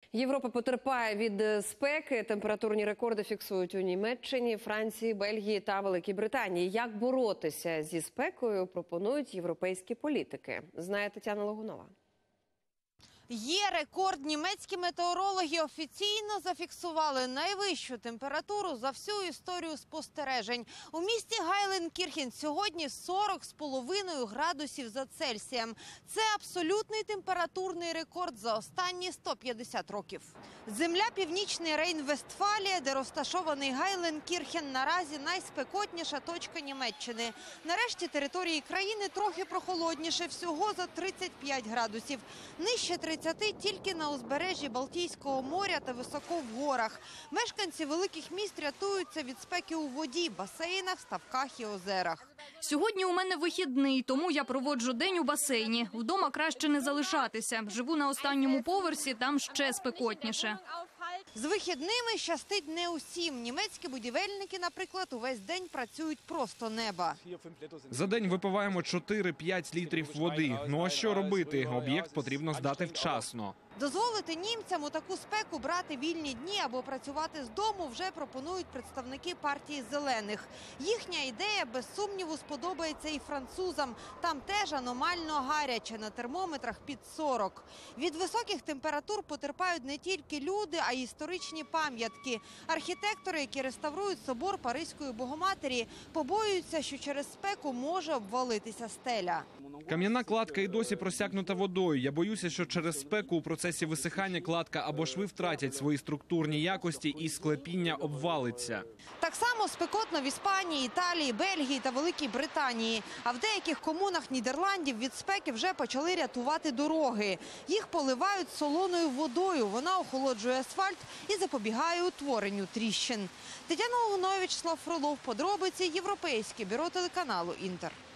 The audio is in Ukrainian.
Європа потерпає від спеки. Температурні рекорди фіксують у Німеччині, Франції, Бельгії та Великій Британії. Як боротися зі спекою, пропонують європейські політики. Знає Тетяна Логунова. Є рекорд. Німецькі метеорологи офіційно зафіксували найвищу температуру за всю історію спостережень. У місті Гайленкірхен сьогодні 40,5 градусів за Цельсієм. Це абсолютний температурний рекорд за останні 150 років. Земля Північний Рейн-Вестфалія, де розташований Гайленкірхен, наразі найспекотніша точка Німеччини. Нарешті території країни трохи прохолодніше, всього за 35 градусів. Нижче 30 тільки на узбережжі Балтійського моря та високо в горах. Мешканці великих міст рятуються від спеки у воді, басейнах, ставках і озерах. Сьогодні у мене вихідний, тому я проводжу день у басейні. Вдома краще не залишатися. Живу на останньому поверсі, там ще спекотніше. З вихідними щастить не усім. Німецькі будівельники, наприклад, увесь день працюють просто неба. За день випиваємо 4-5 літрів води. Ну а що робити? Об'єкт потрібно здати вчасно. Дозволити німцям у таку спеку брати вільні дні або працювати з дому вже пропонують представники партії «Зелених». Їхня ідея, без сумніву, сподобається і французам. Там теж аномально гаряче, на термометрах під 40. Від високих температур потерпають не тільки люди, а й історичні пам'ятки. Архітектори, які реставрують собор Паризької Богоматері, побоюються, що через спеку може обвалитися стеля. Кам'яна кладка і досі просякнута водою. Я боюся, що через спеку у процесі висихання кладка або шви втратять свої структурні якості і склепіння обвалиться. Так само спекотно в Іспанії, Італії, Бельгії та Великій Британії. А в деяких комунах Нідерландів від спеки вже почали рятувати дороги. Їх поливають солоною водою. Вона охолоджує асфальт і запобігає утворенню тріщин. Тетяна Логунова, Вячеслав Фролов. Подробиці. Європейське бюро телеканалу «Інтер».